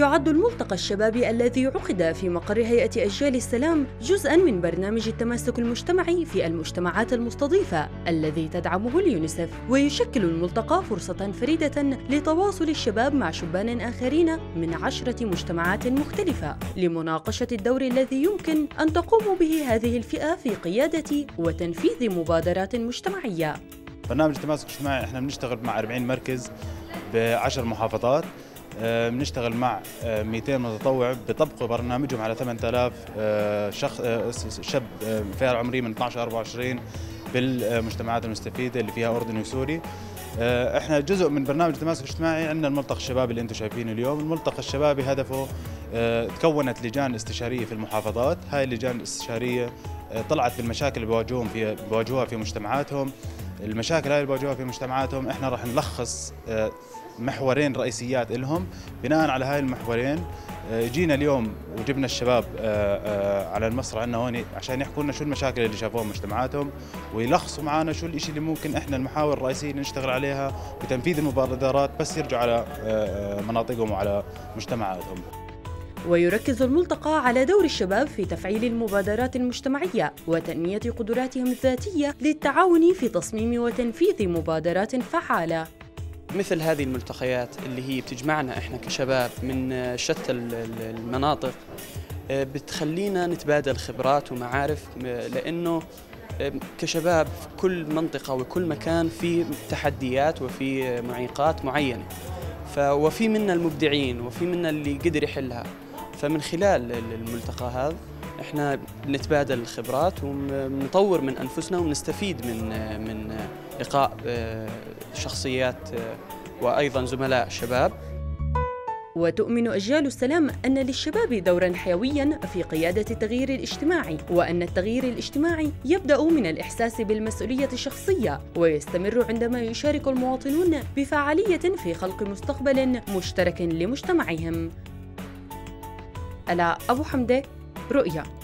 يعد الملتقى الشبابي الذي عقد في مقر هيئة أجيال السلام جزءاً من برنامج التماسك المجتمعي في المجتمعات المستضيفة الذي تدعمه اليونيسف، ويشكل الملتقى فرصة فريدة لتواصل الشباب مع شبان آخرين من 10 مجتمعات مختلفة لمناقشة الدور الذي يمكن أن تقوم به هذه الفئة في قيادة وتنفيذ مبادرات مجتمعية. برنامج التماسك الاجتماعي احنا بنشتغل مع 40 مركز ب10 محافظات، بنشتغل مع 200 متطوع بيطبقوا برنامجهم على 8000 شاب فئة العمرية من 12 ل 24 بالمجتمعات المستفيدة اللي فيها أردني وسوري. احنا جزء من برنامج التماسك الاجتماعي عندنا الملتقى الشبابي اللي انتم شايفينه اليوم. الملتقى الشبابي هدفه تكونت لجان استشارية في المحافظات، هاي اللجان الاستشارية طلعت بالمشاكل اللي بيواجهوها في مجتمعاتهم. المشاكل هاي اللي بيواجهوها في مجتمعاتهم احنا راح نلخص محورين رئيسيات لهم. بناء على هاي المحورين جينا اليوم وجبنا الشباب على المسرح عندنا هون عشان يحكوا لنا شو المشاكل اللي شافوها بمجتمعاتهم، ويلخصوا معنا شو الشيء اللي ممكن احنا المحاور الرئيسيه اللي نشتغل عليها بتنفيذ المبادرات بس يرجعوا على مناطقهم وعلى مجتمعاتهم. ويركز الملتقى على دور الشباب في تفعيل المبادرات المجتمعية وتنمية قدراتهم الذاتية للتعاون في تصميم وتنفيذ مبادرات فعالة. مثل هذه الملتقيات اللي هي بتجمعنا احنا كشباب من شتى المناطق بتخلينا نتبادل خبرات ومعارف، لأنه كشباب في كل منطقة وكل مكان في تحديات وفي معيقات معينة، وفي منا المبدعين وفي منا اللي قدر يحلها. فمن خلال الملتقى هذا احنا بنتبادل الخبرات ونطور من انفسنا ونستفيد من لقاء شخصيات وايضا زملاء شباب. وتؤمن أجيال السلام أن للشباب دورا حيويا في قيادة التغيير الاجتماعي، وأن التغيير الاجتماعي يبدأ من الإحساس بالمسؤولية الشخصية ويستمر عندما يشارك المواطنون بفعالية في خلق مستقبل مشترك لمجتمعهم. ألا أبو حمدة، رؤيا.